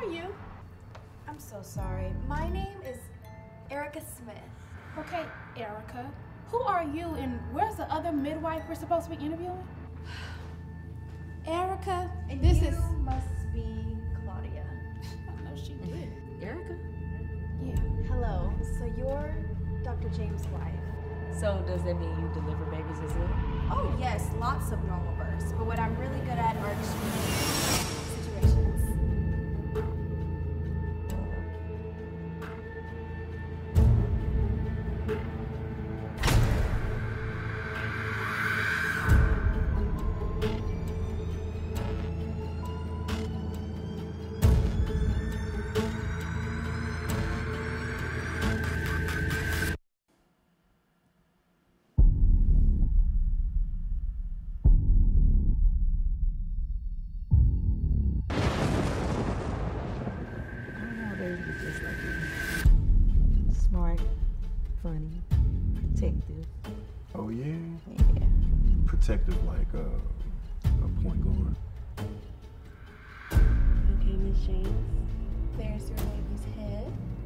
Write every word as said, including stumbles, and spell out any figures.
are you? I'm so sorry. My name is Erica Smith. Okay, Erica. Who are you and where's the other midwife we're supposed to be interviewing? Erica, And this you is... must be Claudia. I know she did. Erica? Yeah. Hello. So you're Doctor James' wife. So does that mean you deliver babies as well? Oh yes, lots of normal births. But what I'm really good at are extreme situations. Just like you. Smart, funny, protective. Oh yeah? Yeah. Protective like uh, a point guard. Okay, Miss James. There's your baby's head.